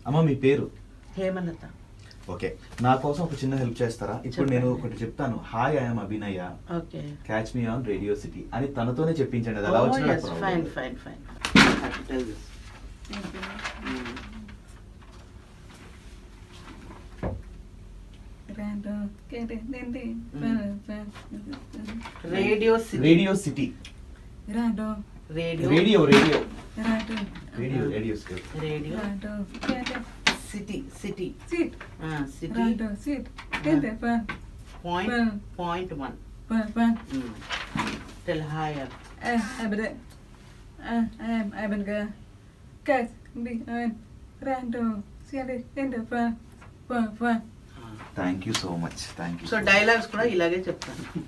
అమ్మ మీ పేరు? హేమలత. ఓకే, నా కోసం ఒక చిన్న హెల్ప్ చేస్తారా? ఇప్పుడు నేను ఒకటి చెప్తాను, hi I am Abhinaya, okay, catch me on Radio City అని తనతోనే చెప్పించండి. అది అలా వచ్చిన fine fine fine. Radio City. Radio City. Radio Radio Radio Radio Radio Radio City City City point 1. Tell hi. Thank you so much. Thank you. So dialogues కూడా ఇలాగే చెప్తాను.